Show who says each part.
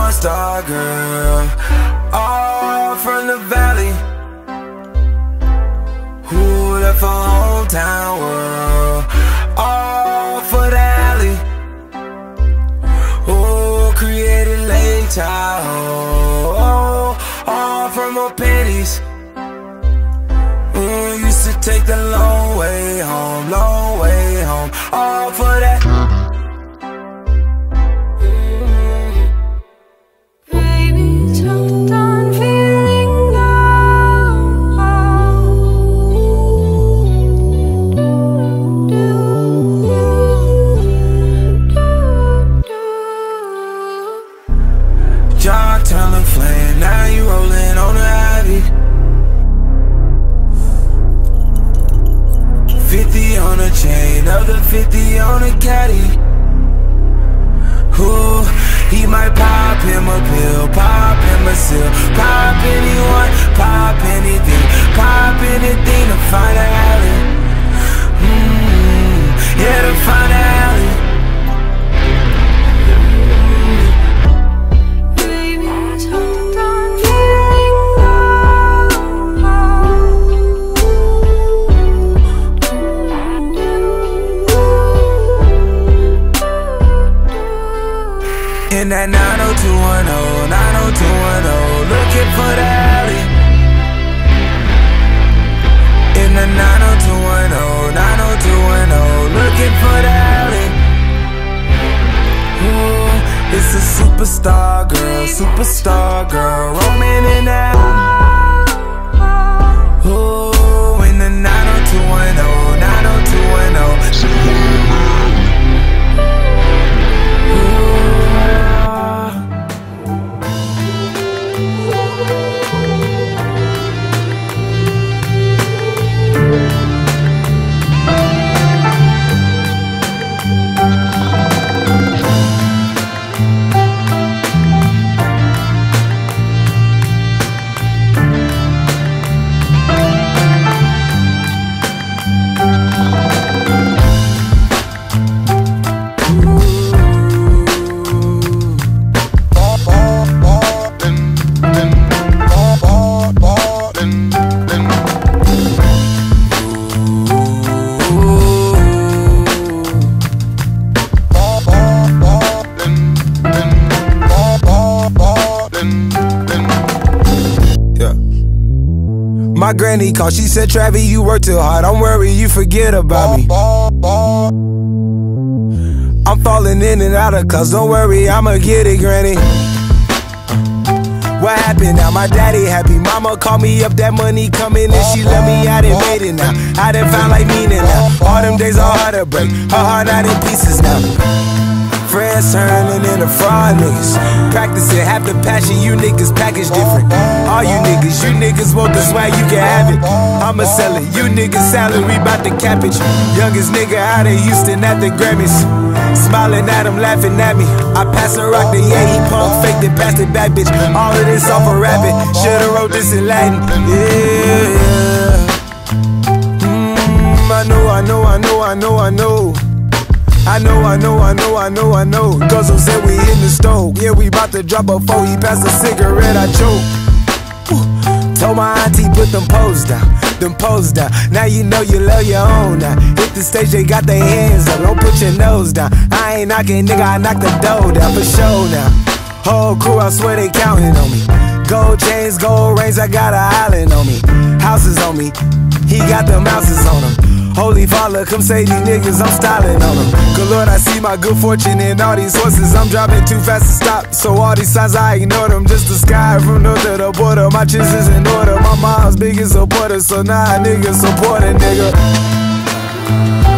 Speaker 1: star girl, all from the valley, who left her hometown world, all for the alley, who created late childhood, all from her pennies. Used to take the long way home, all for that.
Speaker 2: Baby's hooked on feeling
Speaker 1: Jaw telling flame, now you rolling on the ivy. 50 on a chain, other 50 on a caddy. Ooh, he might pop him a pill, pop him a seal, pop anyone, pop anything to find an alley. Yeah, to find an alley.
Speaker 2: Baby's hooked on feeling
Speaker 1: In that 90210, 90210, looking for the alley. In the 90210, 90210, looking for the alley. Ooh, it's a superstar girl, roaming in the alley. Ooh, in the 90210, 90210. My granny called, she said, Travis, you work too hard, don't worry, you forget about me. I'm falling in and out of cuz, don't worry, I'ma get it, granny. What happened now? My daddy happy, mama called me up, that money coming and she left me, I done made it now. I done found like meaning now, all them days are hard to break, her heart not in pieces now. Friends turning into fraud niggas, practicing half the passion, you niggas package different. All you niggas want the swag, you can have it. I'ma sell it, you niggas salary bout the cabbage. Youngest nigga out of Houston at the Grammys, smiling at him, laughing at me. I pass a rock to yeah, he punk faked and passed it back, bitch. All of this off a rabbit, should've wrote this in Latin. Yeah, I know. Guzzle said we in the stove. Yeah, we bout to drop a four. He passed a cigarette, I choke. Told my auntie put them poles down. Now you know you love your own now. Hit the stage, they got their hands up. Don't put your nose down. I ain't knocking, nigga, I knock the door down for sure now. Whole crew, I swear they counting on me. Gold chains, gold rings, I got an island on me. Houses on me, he got them houses on him. Holy Father, come save these niggas, I'm styling on them. Good Lord, I see my good fortune in all these horses. I'm driving too fast to stop, so all these signs I ignore them. Just the sky from north to the border, my chiz is in order. My mom's biggest supporter, so now niggas support a nigga.